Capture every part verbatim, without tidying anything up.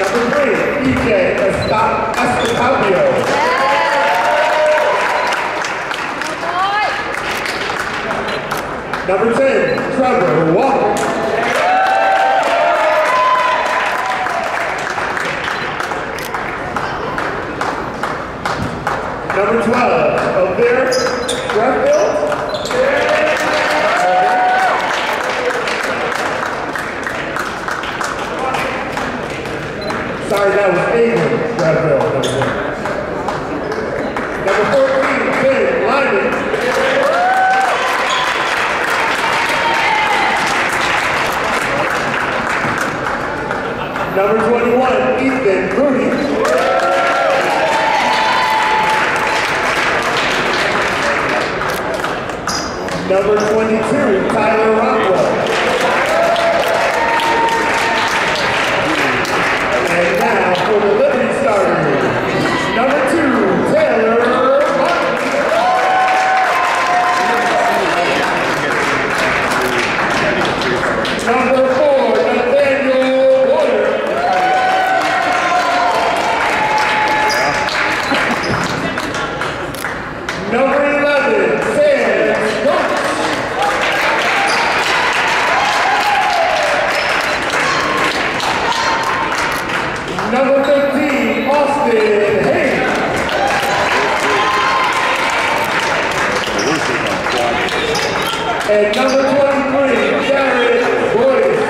Number three, E J Estacapio. Number ten, Trevor Walker. Number twelve, Elvira Greffield. Sorry, that was Avery Greffield. Number fourteen, Ben Lyman. Number twenty-one, Ethan Moody. Number twenty-two, Tyler Rockwell. And now for the Liberty starters, number two, Taylor Martin. Number four, Nathaniel Warner. Number eleven, Sam Stokes. Number fifteen, Austin Hayes. And number twenty-three, Jared Boyce.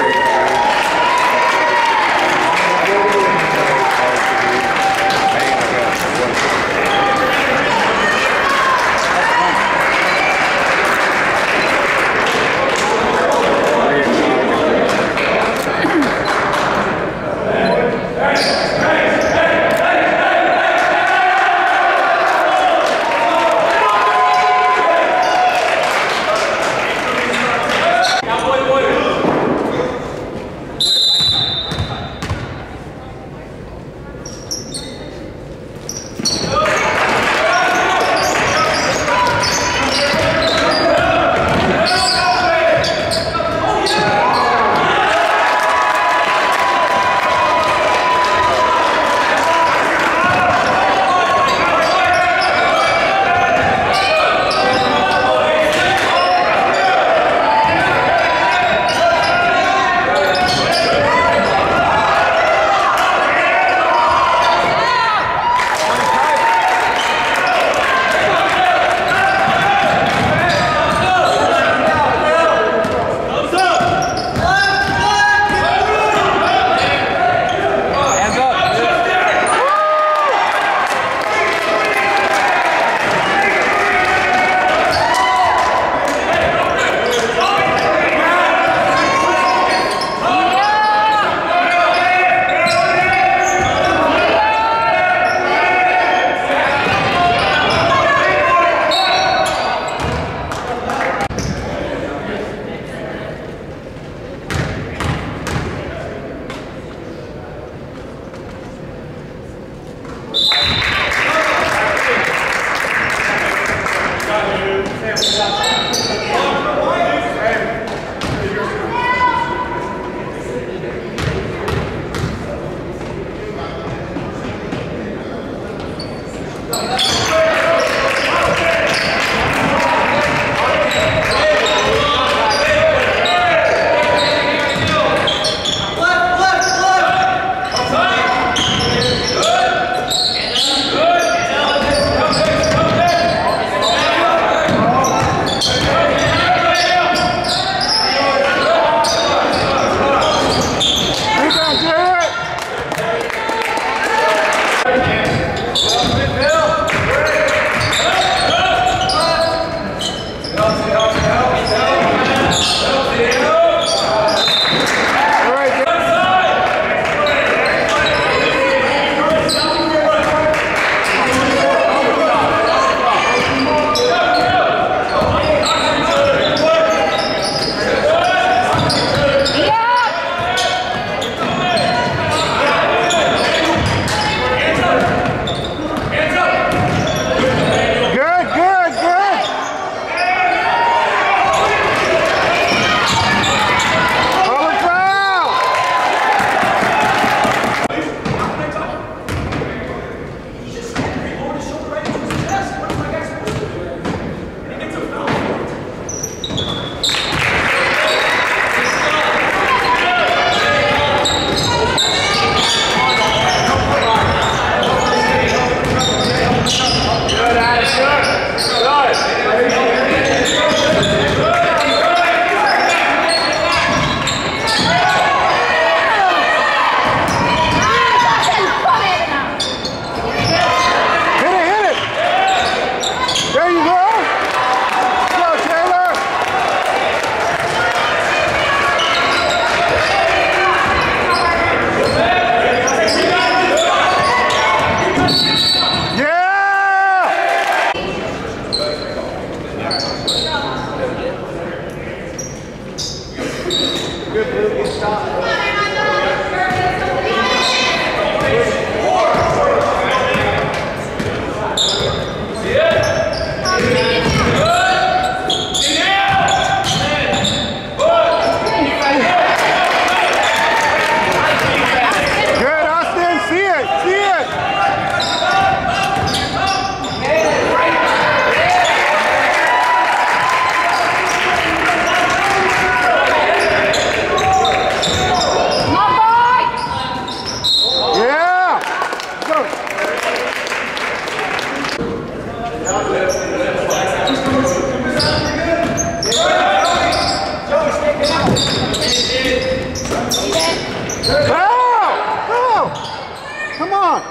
Come on.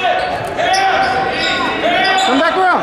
Come back around.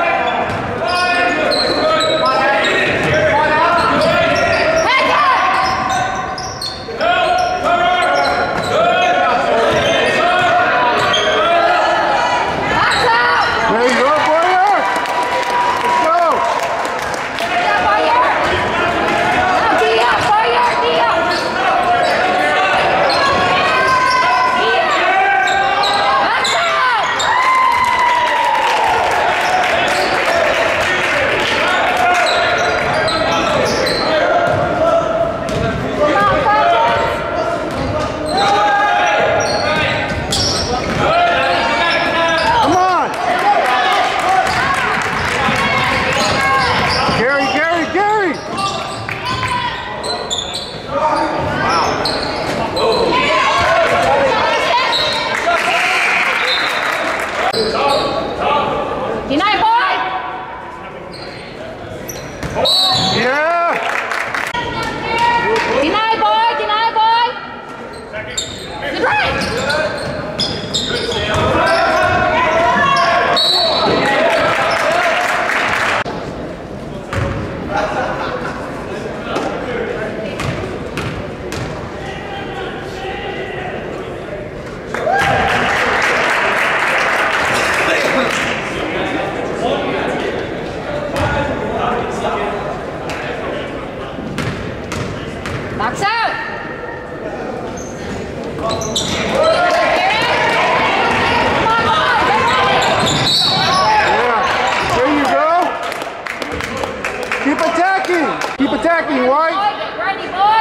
Keep attacking, White. Ready, boy.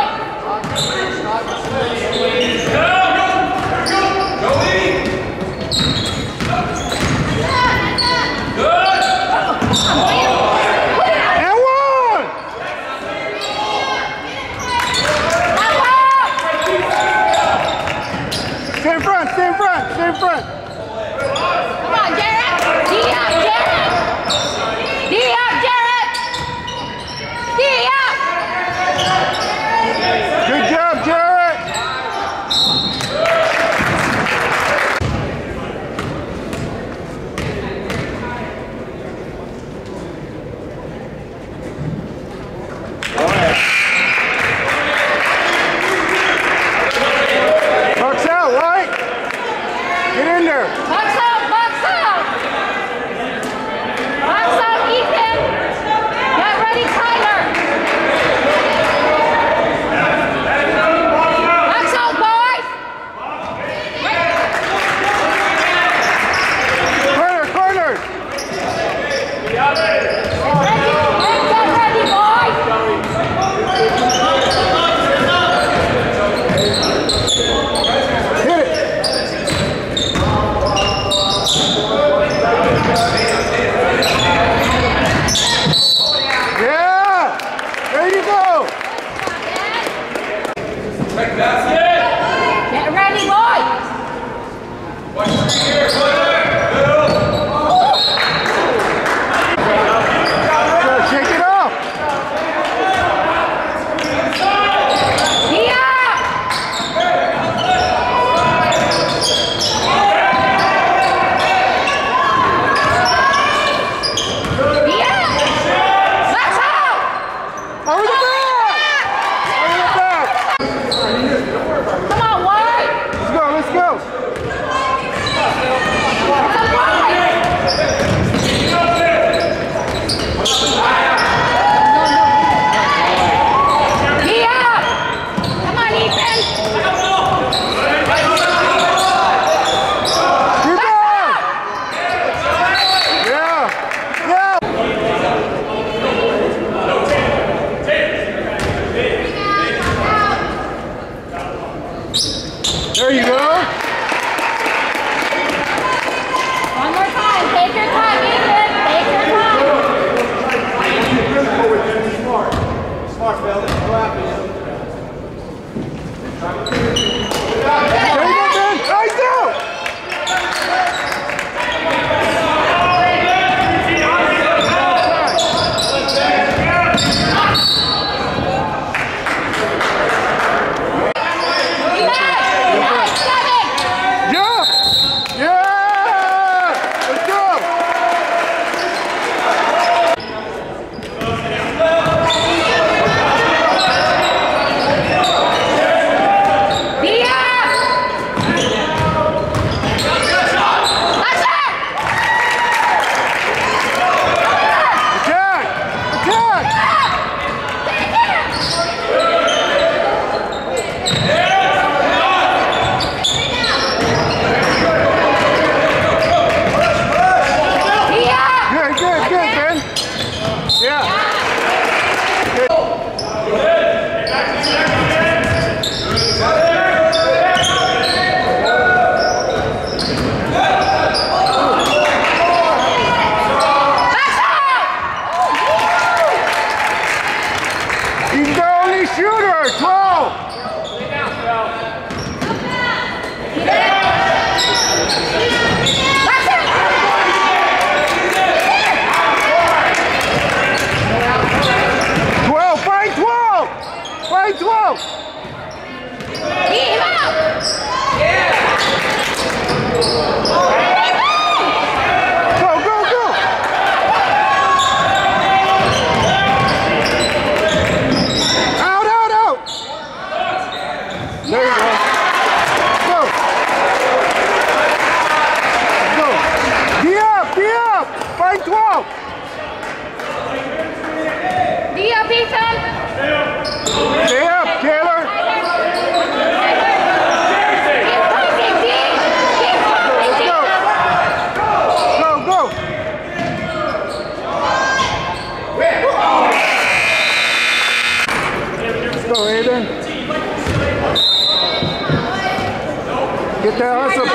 And one. Stay in front, stay in front, stay in front. Come on, Jarrett. D up, Jarrett. D up, Jarrett. D up. Good job, Jarrett. Box out, White. Get in there. Box out, box out.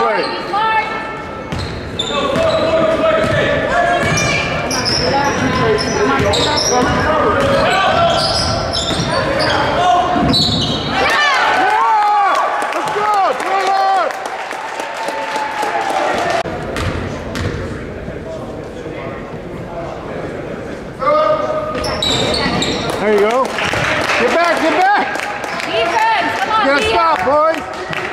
play. Be smart. Let's go! Play hard! There you go. Get back, get back! Defense, come on, Get a Dia. stop, boys!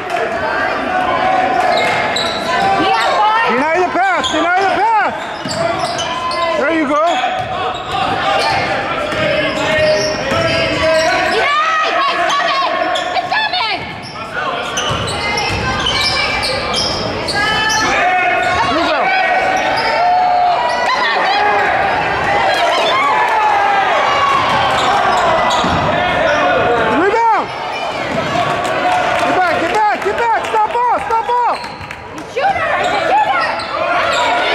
Dia, boy. Deny the pass, deny the pass! There you go. Deny, it's coming. It's coming. You go. Rebound! Get back, get back, get back! Stop ball, stop ball! It's a shooter. It's a shooter.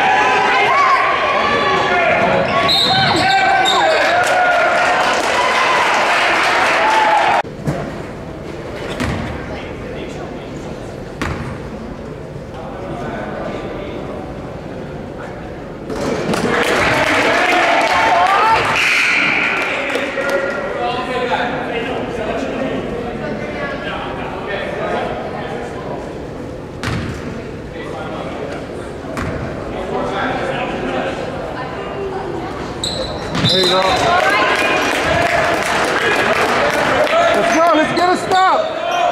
There you go. Let's go, let's get a stop!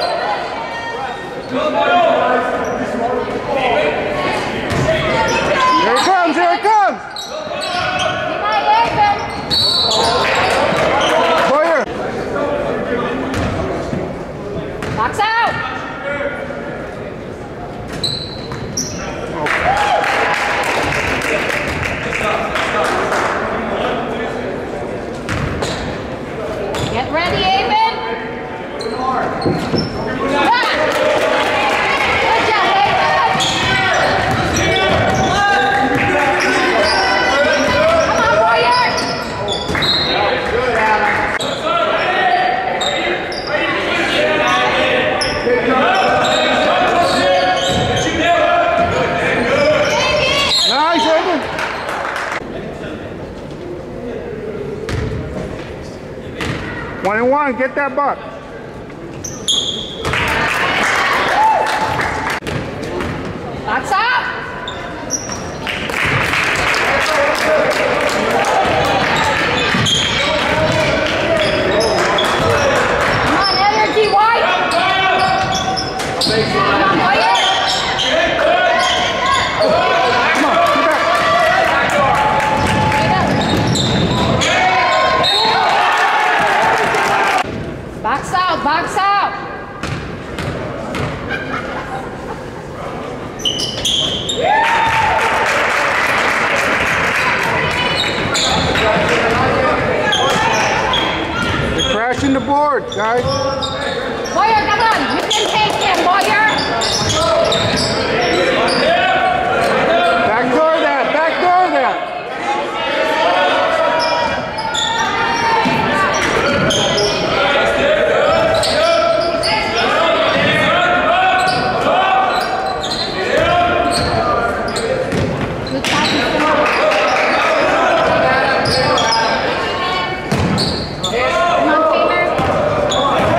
Here it comes, here it comes! Deny, Ethan. Boyer! Box out. Get ready, Aben. Ah! Good job, Aben. Come on, Warrior. Nice, Evan! One and one, get that buck. Box out. Come on, energy, White. Come on, Warrior. Come on, get back. Box out, box out. They're crashing the board, guys. Boyer, come on. You can take him, Boyer. Backdoor that, backdoor that. Good job, Mister Moore. Come on, Tamer.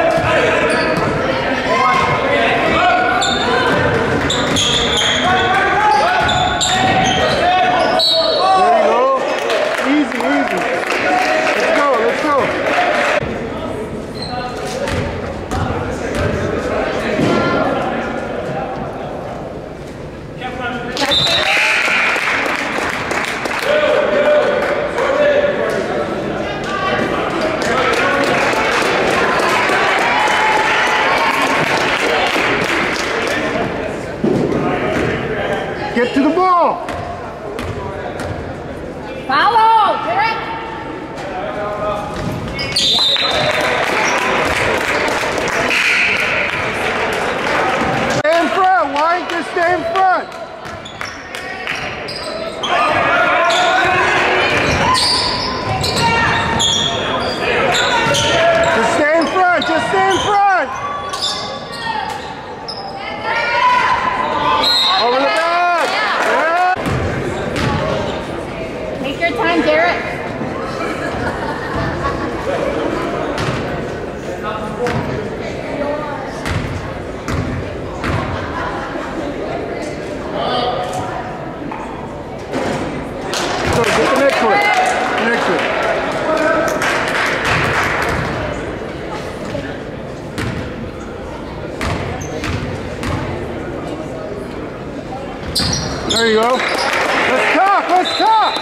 There you go. Easy, easy. Let's go, let's go. Get to the ball. Follow, Derek. Stay in front, White, just stay in front. Just stay in front, just stay in front. There you go. Let's talk, let's talk.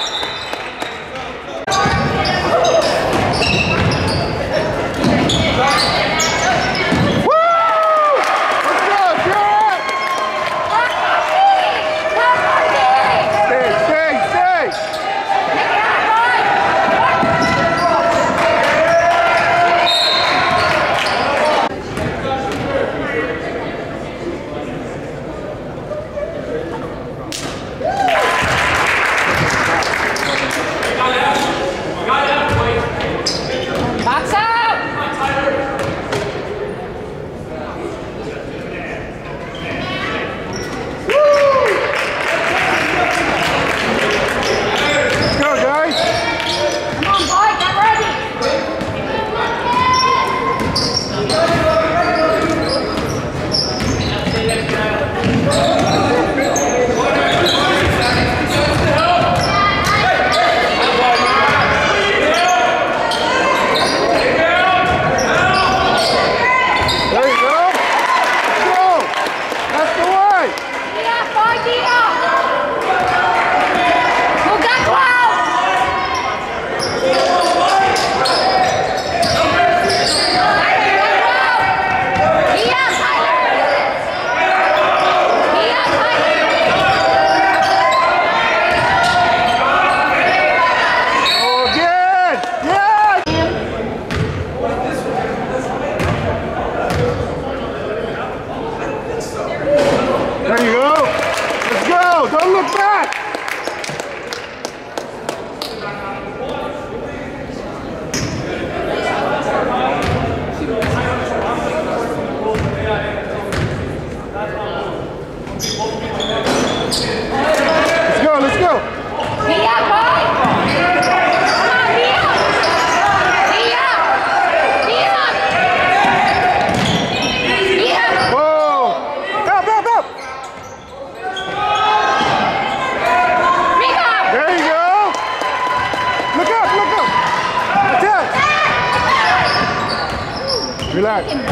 Relax. Nice,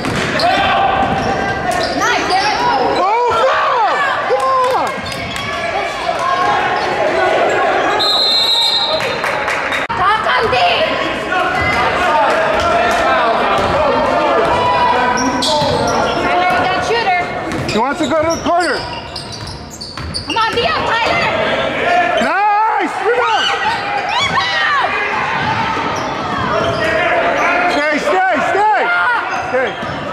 Derek. Oh, come on! Talk on D. Tyler, you got shooter. He wants to go to the corner. Come on, D up, Tyler. Nice! Rebound! Stay, stay, stay! Stay.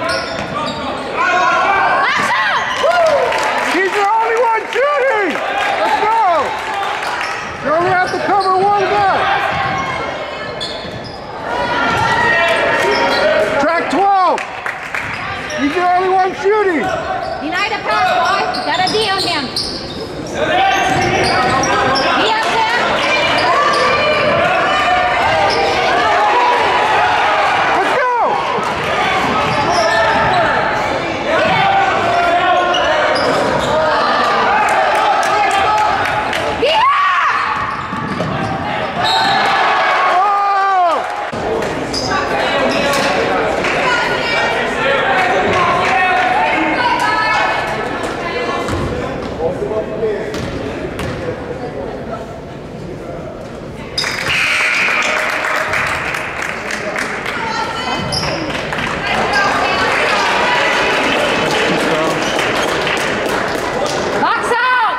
Lash out! Woo! He's the only one shooting! Let's go! You only have to cover one guy. Track twelve! He's the only one shooting! Deny the pass, boy. Got a D on him. D up there. Let's go! Box out!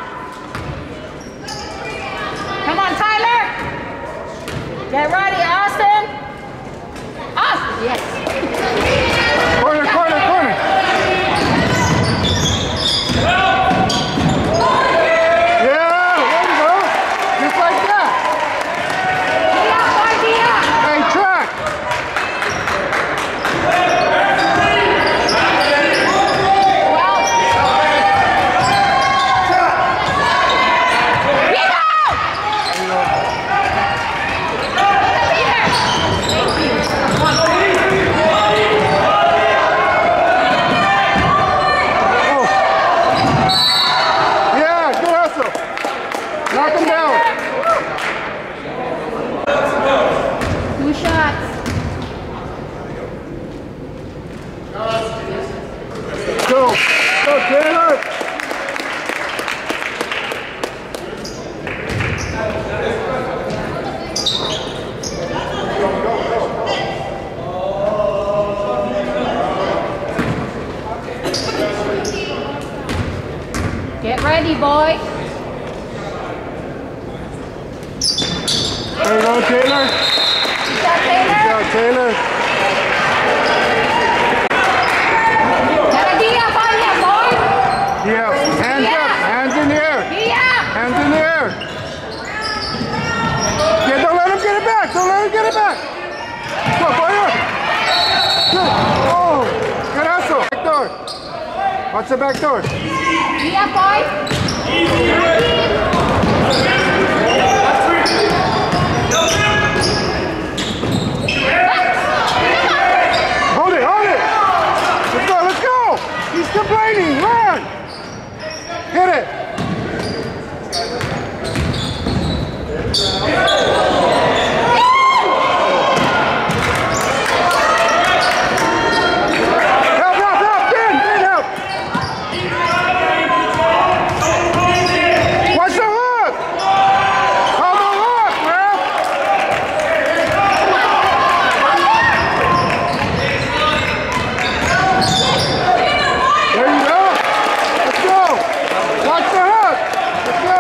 Come on, Tyler. Get ready, Austin. Austin, yes. Corner, corner, corner! Yeah, there you go! Just like that! D up, boy, D up. Hey, track! Well. Rebound! Peter. Thank you. Oh. Yeah, good hustle! Knock him down! Two shots. Go! Go, Taylor! Get ready, boy. There you go, Taylor. Good job, Taylor. Good job, Taylor. Got a D up on you, boy. Yeah, hands Yeah. up, hands in the air. D up. Hands in the air. Yeah, don't let him get it back. Don't let him get it back. Go, boy. Good. Oh, good hustle. Back door. Watch the back door. D up, boy. Hold it, hold it. Let's go, let's go. He's complaining. Run. Hit it. Help, help, help. Ben, Ben, help. Watch the hook. Hold the hook, man. There you go. Let's go. Watch the hook. Let's go.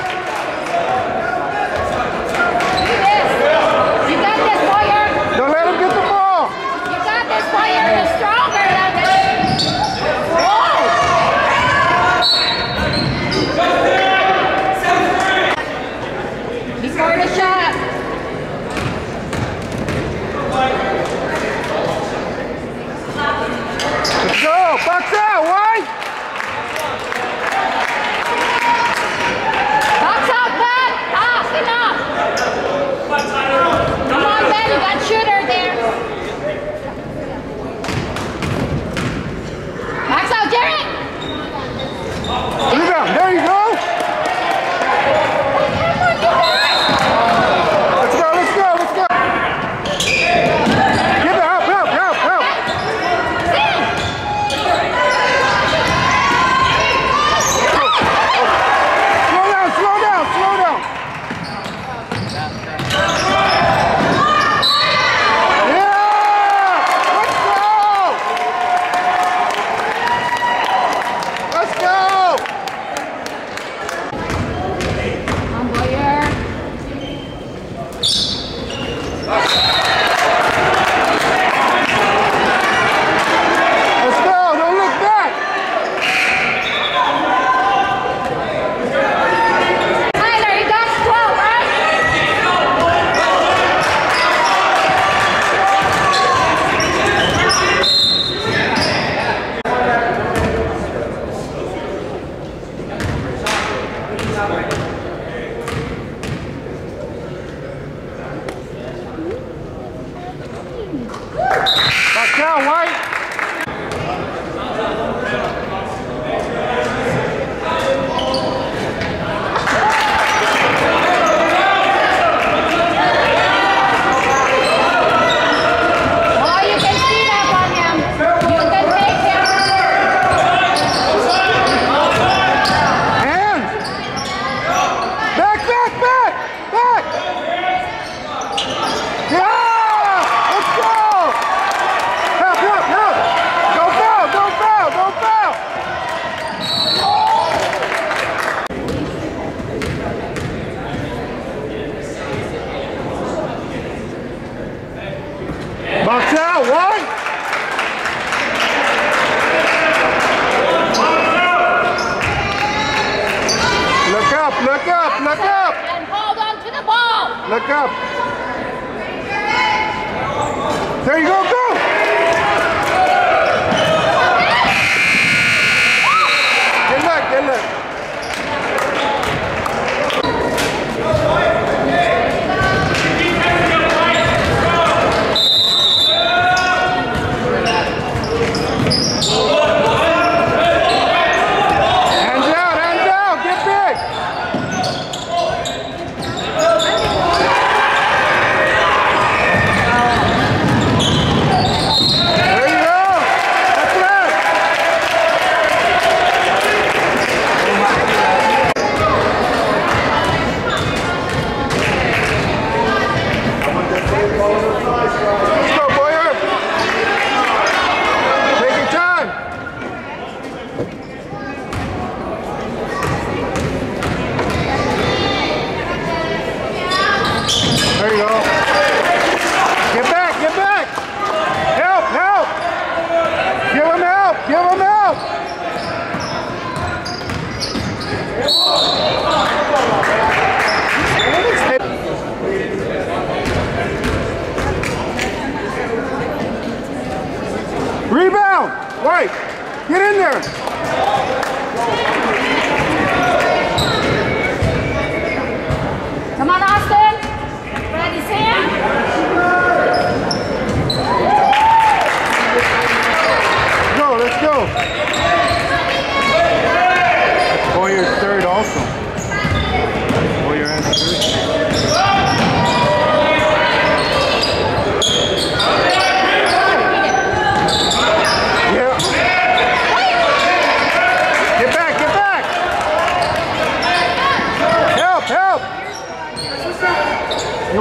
Do this. You got this, Boyer. Don't let him get the ball. You got this, Boyer. You're stronger than this. Whoa. Before the shot. Let's go. Box out, White. Box out, Ben. Ah, enough. Come on, Ben. You got shooter there. Box out, Jared. Rebound. There you go. Let's go, let's go, let's go. Give it, help, help, help, help. Slow down, slow down, slow down. Yeah! Let's go! Let's go! Come on, Boyer. Let's go! Don't look back! Tyler, you got twelve, right? Back down, White! Oh, you can speed up on him. You can take him. Hands! Back, back, back! Back! Yeah! Let's go! Help, help, help! Don't foul, don't foul, don't foul! Box out, one! Look up, look up, look up! And hold on to the ball. Look up. There you go, go! Good luck, good luck. Hands out, hands out, get big! There you go! That's it!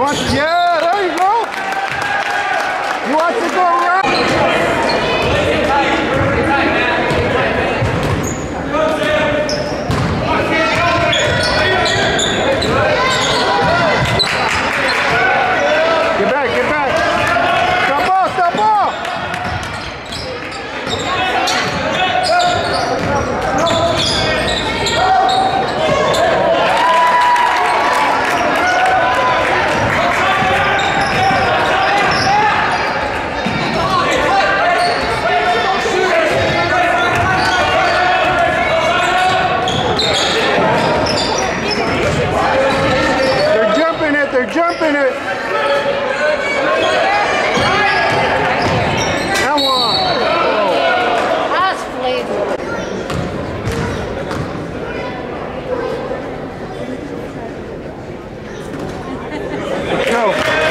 wants, yeah, there you go. He wants to go around. Get back, get back. Stop off, stop off. They're jumping it, they're jumping it. Come on. That's flavor. Go.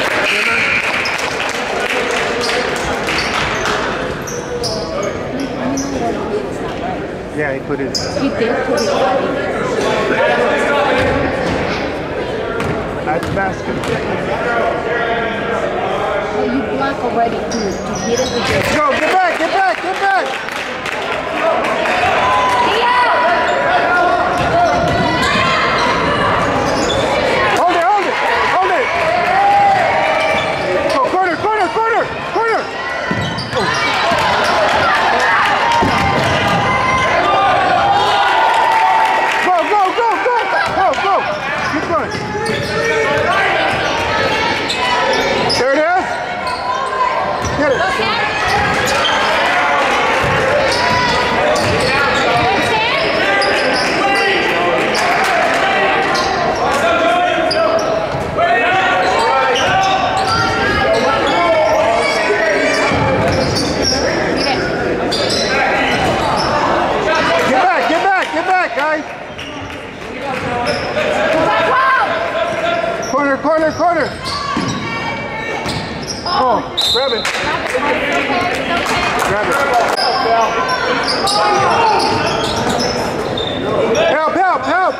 Yeah, he put it. He did put it on. That's basket. Oh, you block already too. To hit it with your... Go, get back, get back, get back. Hold it, hold it, hold it. Go, corner, corner, corner, corner. Go, go, go, go, go, go. Keep going. There it is. Get it. Get back, get back, get back, guys. Corner, corner, corner. Oh, grab it. Grab it. Help, help, help.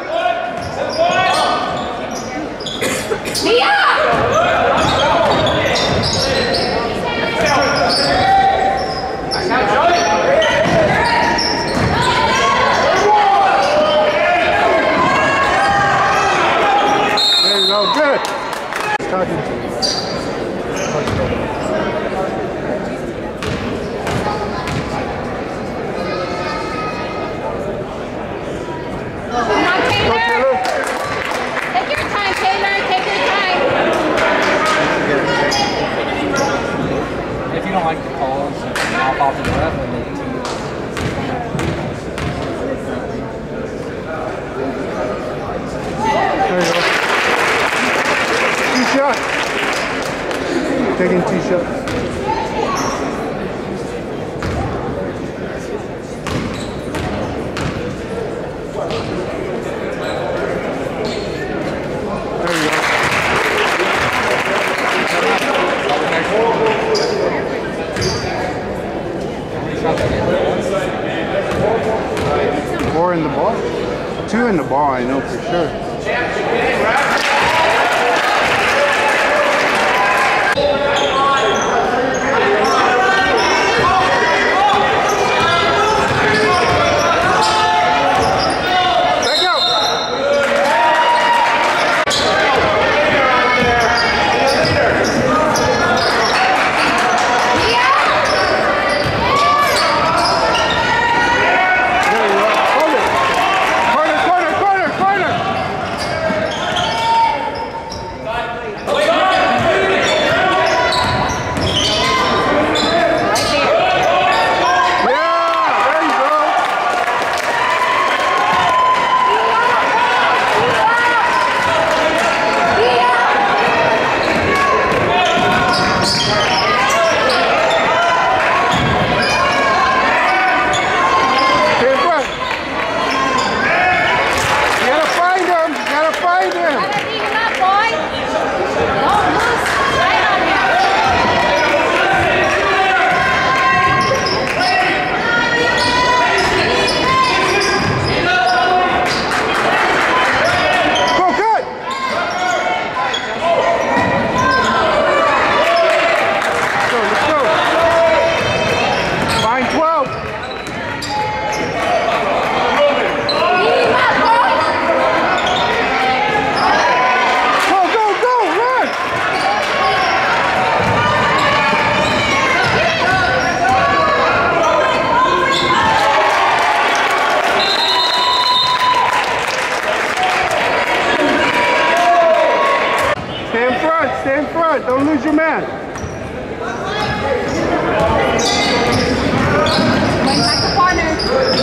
There you go, good. Talking to you. Come on, Taylor. Take your time, Taylor. Take your time. If you don't like the calls, hop off the breath and make it to you. There you go. Two shots. Taking two shots. There you go. Four in the ball? Two in the ball, I know for sure. Where's your man? Going back to corner.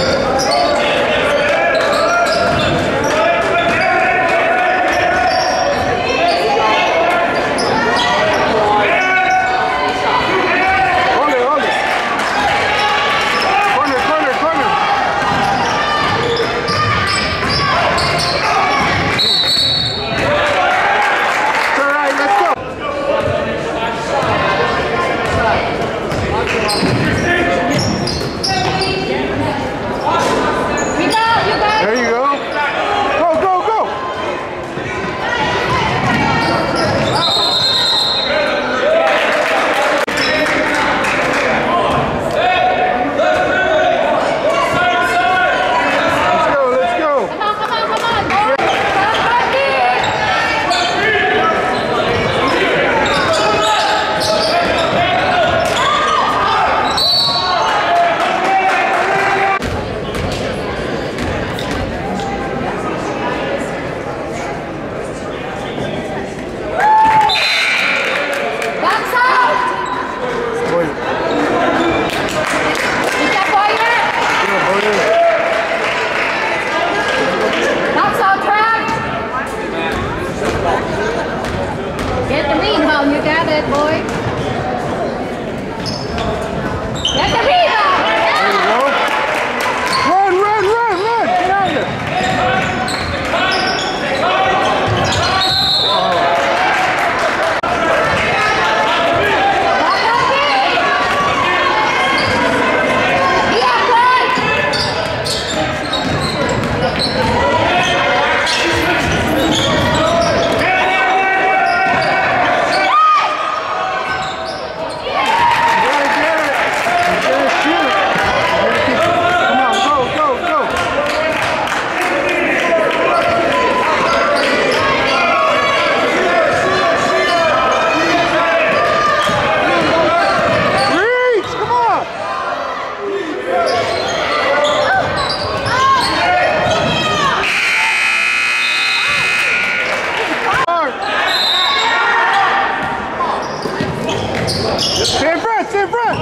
Stay in front, stay in front!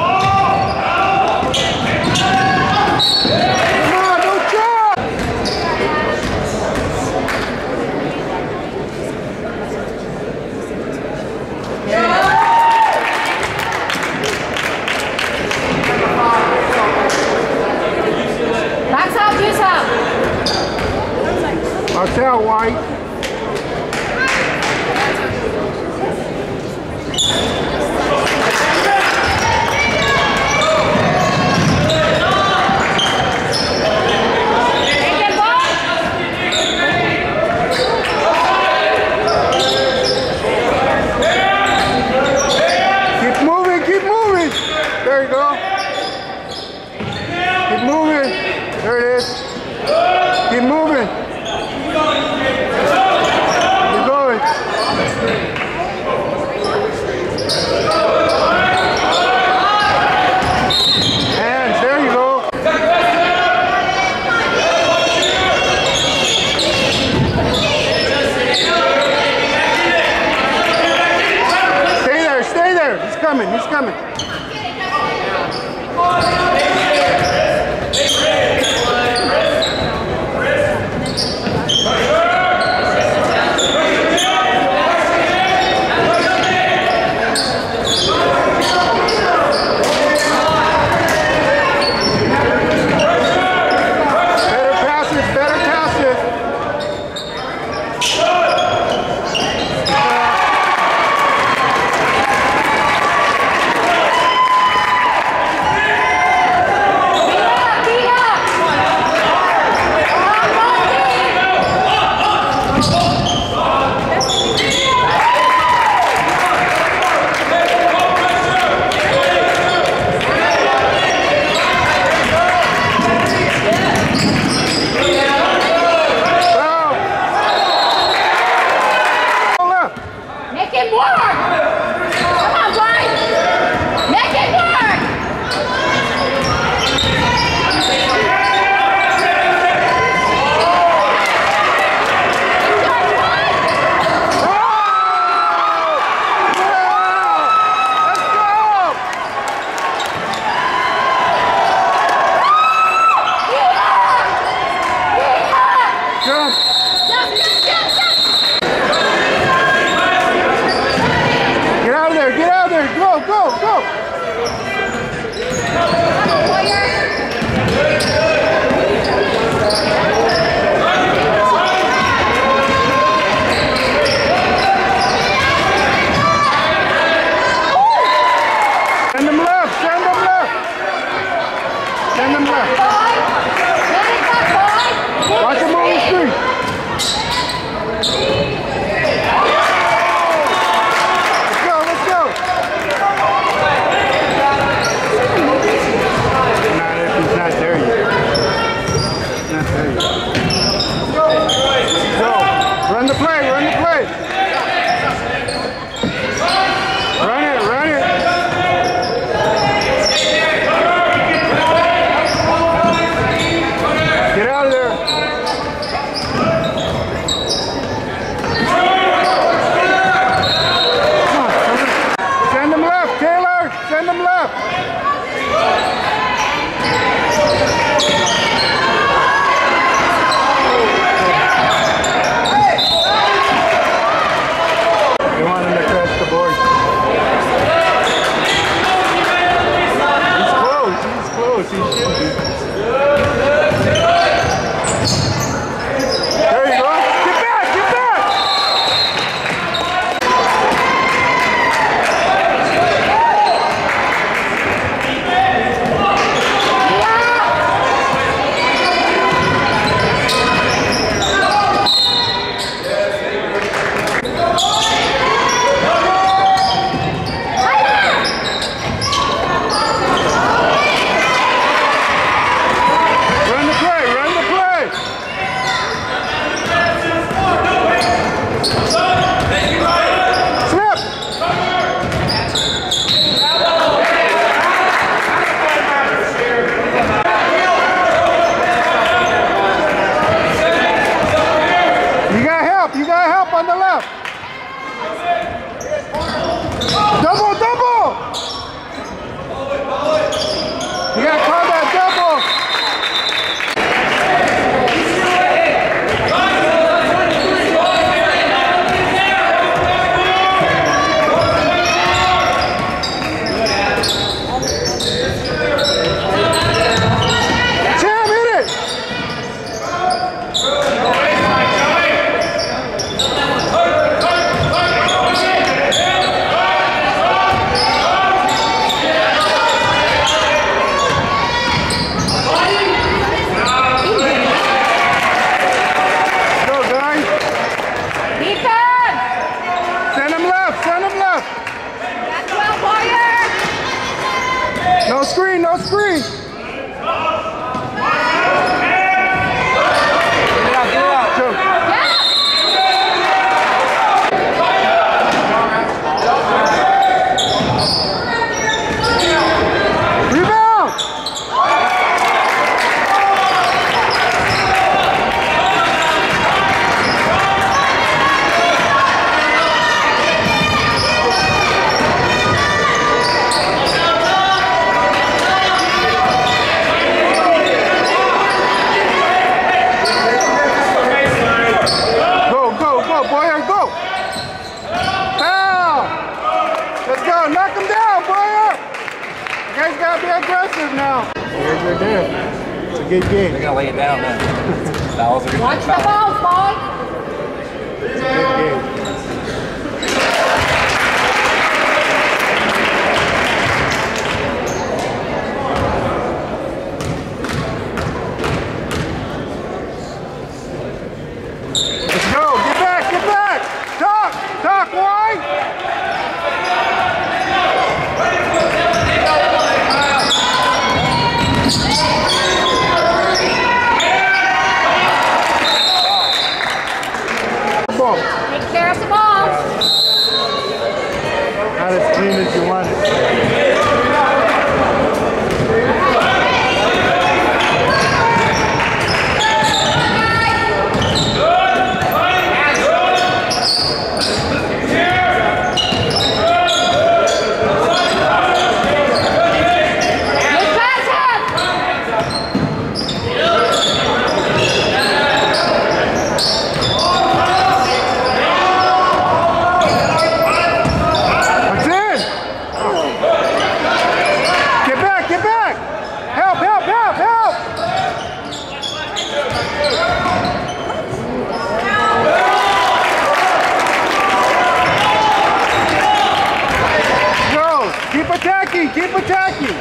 Come on, don't try! Backs out, juice out. Watch out, White. There you go. Keep moving. There it is. Keep moving. Good game. They're gonna lay it down then. Fouls are gonna Watch be the foul. balls, boy. Good game. Let's go. Get back. Get back. Talk. Talk. Wide. Ball. Take care of the ball. Not as clean as you want it. Keep attacking, keep attacking.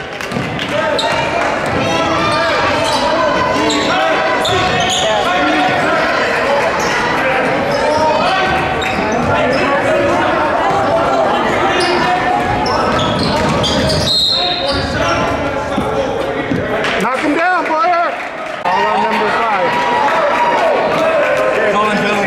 Knock him down, Boyer. All on number five. Colin Billy.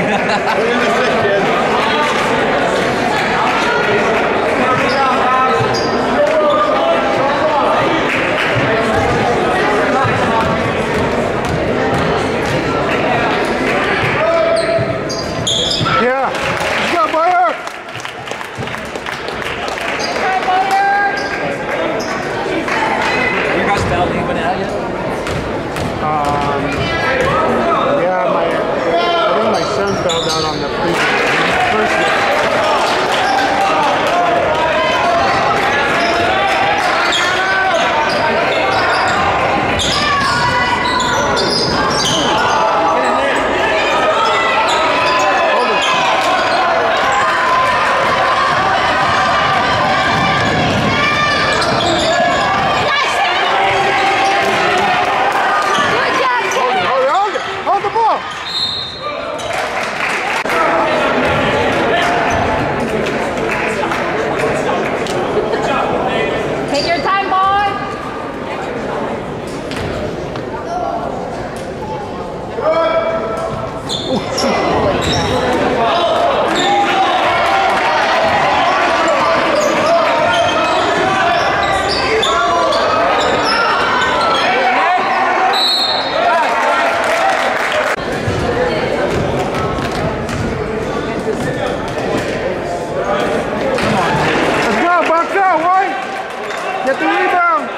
Get the rebound.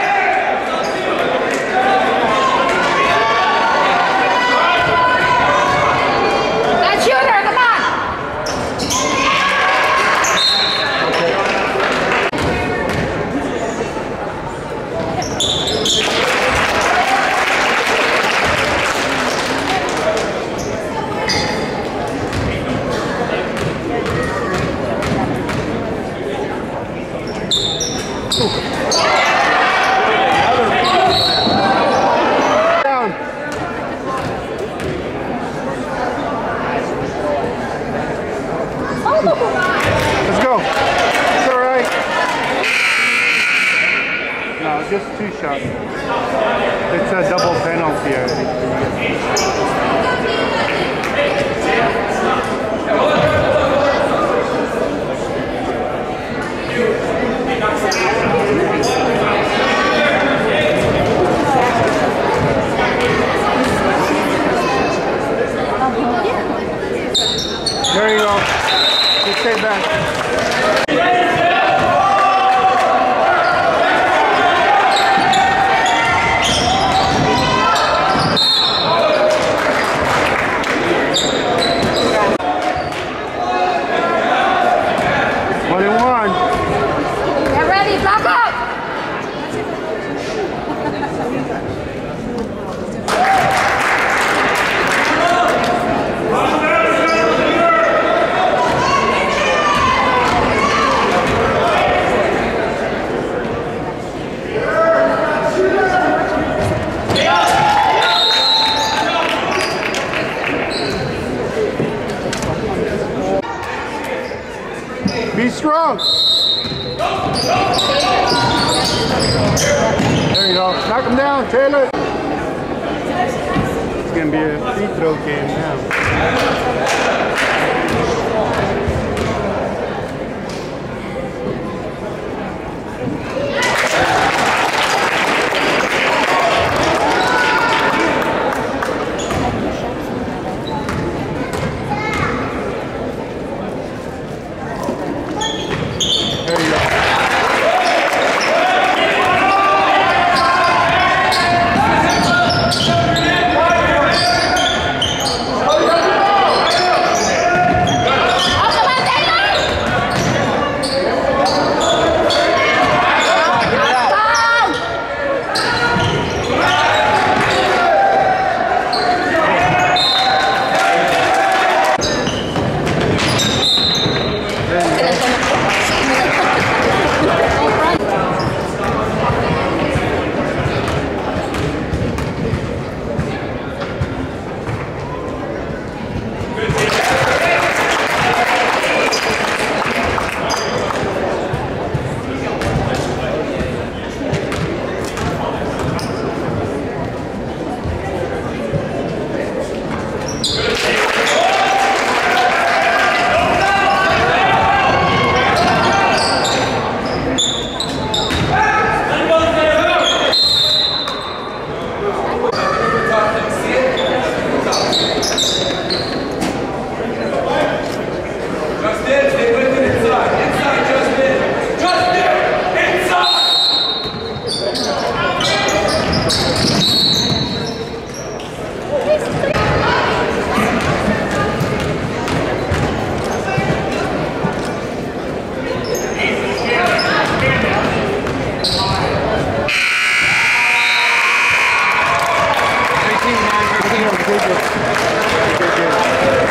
That shooter, come on. Down. Let's go. It's all right. No, just two shots. It's a double penalty, I think. There you go. Just stay back. Be strong. There you go. Knock him down, Taylor. It's going to be a free throw game now.